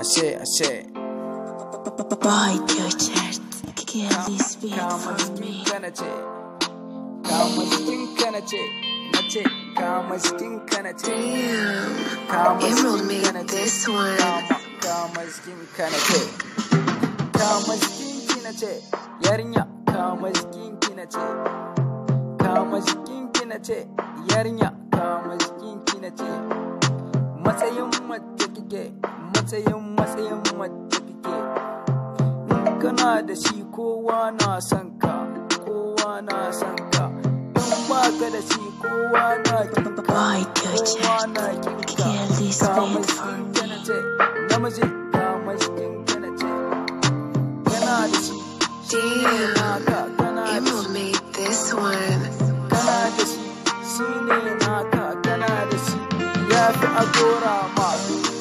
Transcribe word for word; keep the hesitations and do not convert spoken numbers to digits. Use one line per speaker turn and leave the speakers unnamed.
ashe, ashe.
Boy, Richard, kill this beat for me.
Kama skin kana ce, na ce, kama skin kana ce.
Damn, Emerald made this one.
Kama skin kana ce, kama skin kina ce, yarinya, kama skin kina ce, kama skin kina ce, yarinya, kama skin kina ce. Matsayin mace kike, matsayin matsayin mace kike. In kana da shi kowa na son ka, kowa na son ka. Baka da shi kowa na kinka,
Boy,
kowa na kinka.
kill this beat for me.
Namiji kama skin kana ce, kana da shi.
Damn, Emerald made this one.
Kana da shi, shi ne naka, kana da shi. Ya fi agora ma.